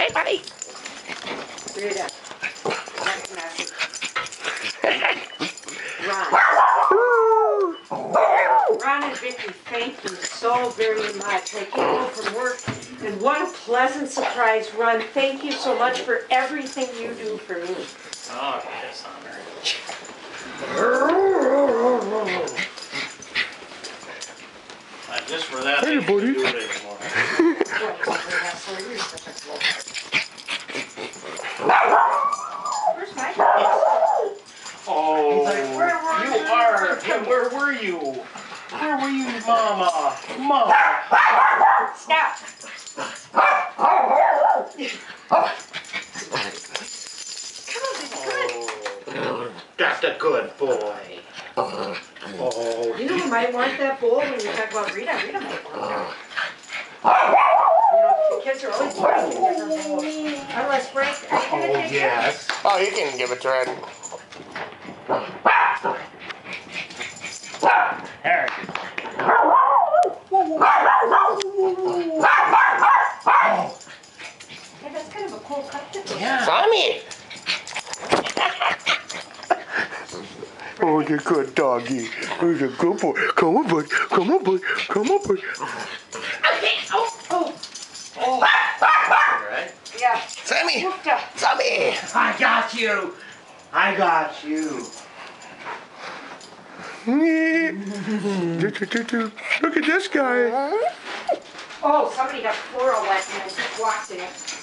Hey, buddy. Rita. Next message. Ron and Vicky, thank you so very much. I came home from work, and what a pleasant surprise, Ron. Thank you so much for everything you do for me. Oh, yes, Honor. Just for that, hey, buddy. Do it anymore. Where's my Oh, where were you? Where were you, Mama? Mama. Stop. That's a good boy. Oh. You know who might want that bowl when you talk about Rita? Rita might want that. You know, the kids are always wanting different bowls. Unless Frank, are you going to take yes. Oh, you can give it to Red. There. Yeah, that's kind of a cool cut. Yeah. Tommy. Oh, you're a good doggy. Who's a good boy? Come on, bud. Come on, bud. Come on, bud. Okay. Oh. Right? Yeah. Sammy. Sammy. I got you. I got you. Look at this guy. Oh, somebody got floral wet and I just walked in it.